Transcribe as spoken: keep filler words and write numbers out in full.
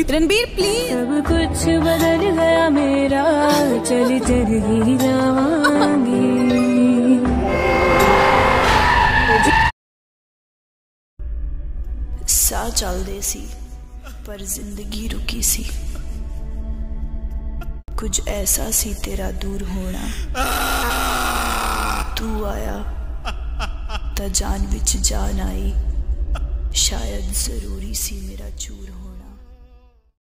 Ranbir please. सब कुछ बदल गया मेरा, चल चल ही जावांगी। सा चलदे सी पर जिंदगी रुकी सी, कुछ ऐसा सी तेरा दूर होना। तू आया ता जान विच जान आई, शायद जरूरी सी मेरा चूर होना।